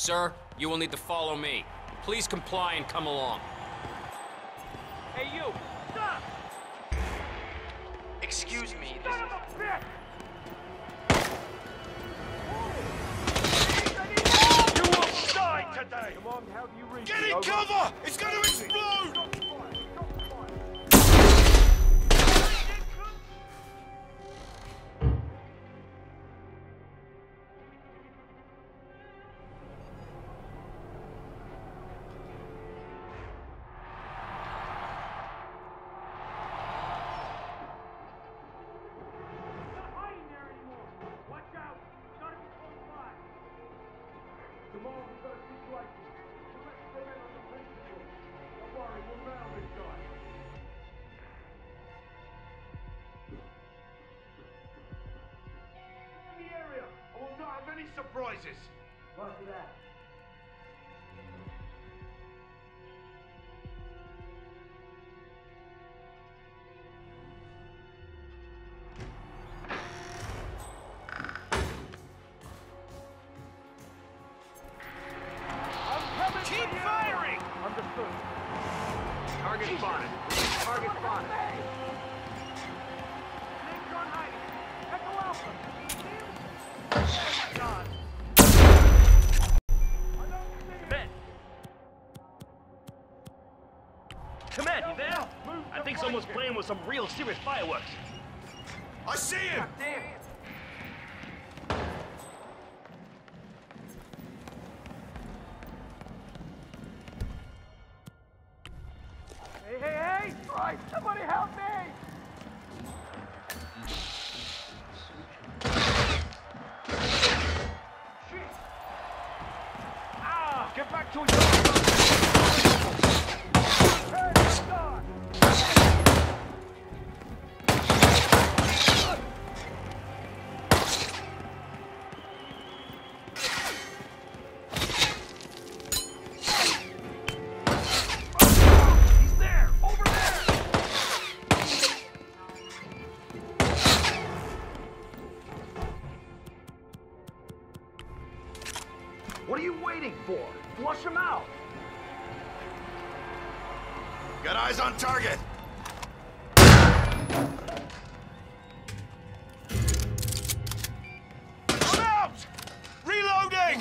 Sir, you will need to follow me. Please comply and come along. Hey, you! Stop! Excuse me, Son of a bitch! You will die today! Come on, how do you reach Get in cover! It's going to explode! Surprises. Roger that. Keep firing! Understood. Target spotted. Target spotted. Snakes on hiding. Echo Alpha. God. Command, you there? I think someone's playing with some real serious fireworks. I see him! Damn. Hey, hey, hey! Christ, somebody help me! Shit! Ah! Get back to your... Hey, God! What are you waiting for? Flush him out! Got eyes on target! I'm out! Reloading!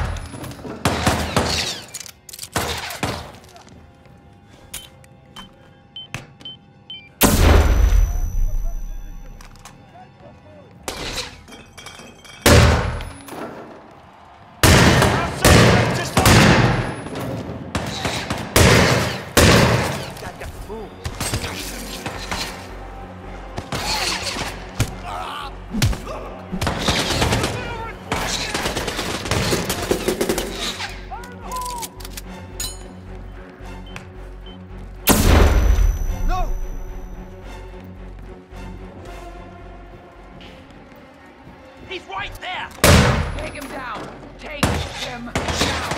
He's right there! Take him down! Take him down!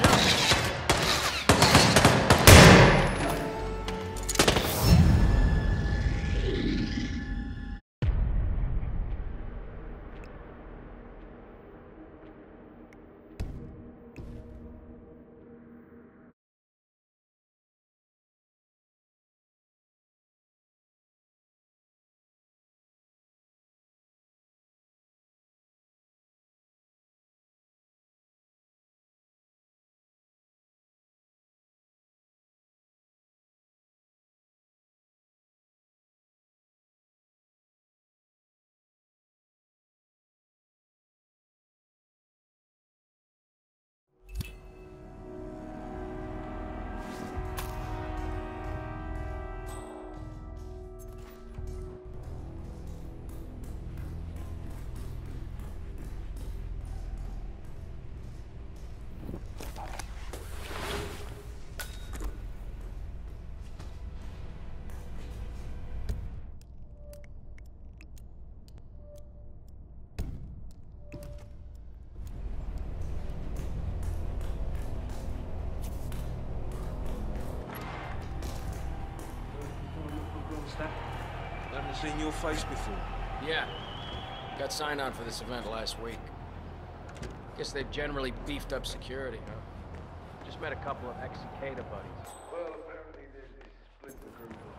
Haven't seen your face before. Yeah. Got signed on for this event last week. Guess they've generally beefed up security, huh? Just met a couple of ex-Cicada buddies. Well, apparently there's this split in the group of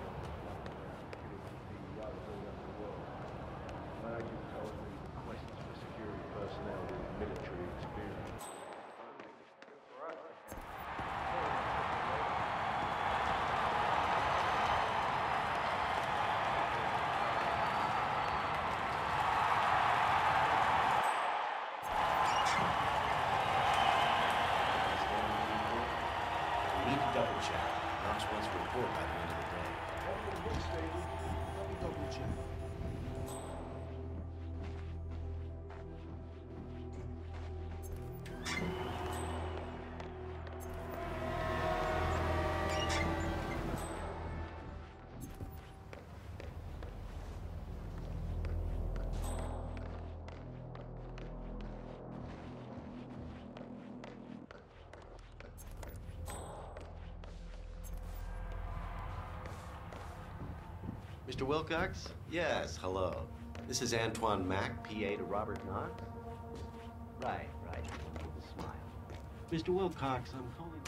the world. My agent told me questions for security personnel with military experience. We need to double check. Knox wants to report by the end of the day. Double check. Mr. Wilcox? Yes, hello. This is Antoine Mack, PA to Robert Knox. Right. With a smile. Mr. Wilcox, I'm calling.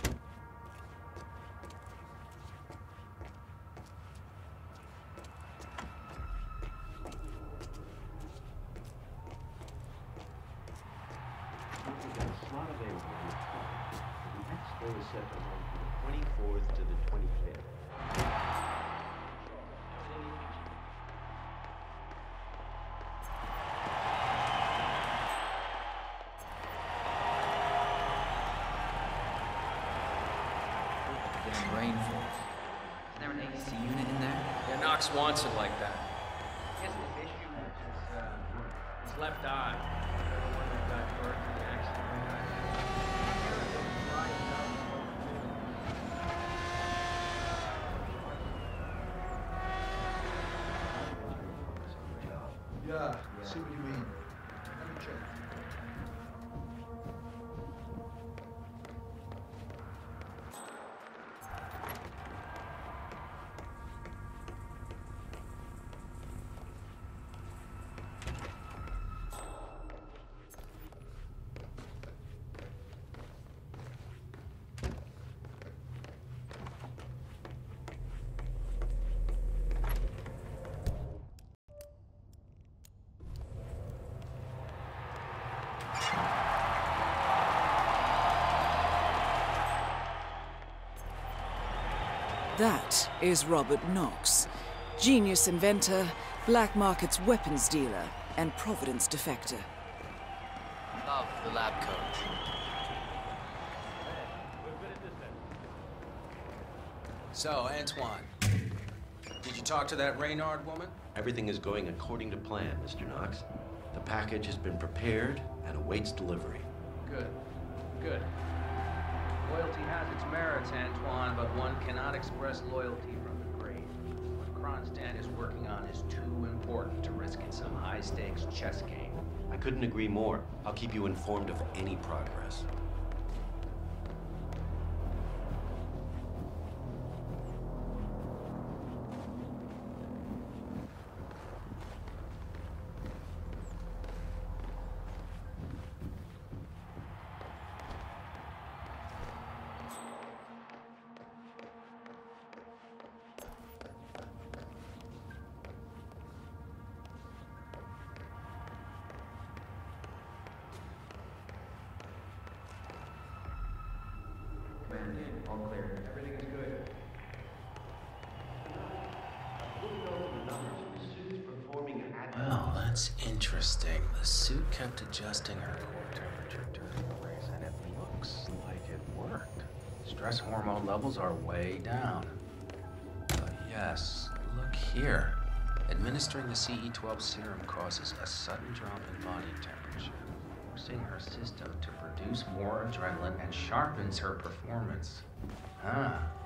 We've got a slot available in the car. The next show is set to run from the 24th to the 25th. Damn rain falls. Is there an AC unit in there? Yeah, Knox wants it like that. I guess the issue is His left eye. The one that got burnt in the accident. Yeah, see what you mean. Let me check. That is Robert Knox, genius inventor, black markets weapons dealer, and Providence defector. love the lab coat. So, Antoine, did you talk to that Reynard woman? Everything is going according to plan, Mr. Knox. The package has been prepared and awaits delivery. Good. Loyalty has its merits, Antoine, but one cannot express loyalty from the grave. What Kronstadt is working on is too important to risk in some high-stakes chess game. I couldn't agree more. I'll keep you informed of any progress. Command in, all clear. Everything is good. Well, that's interesting. The suit kept adjusting her core temperature during the race, and it looks like it worked. Stress hormone levels are way down. But yes, look here. Administering the CE12 serum causes a sudden drop in body temperature, forcing her system to produce more adrenaline and sharpens her performance. Ah,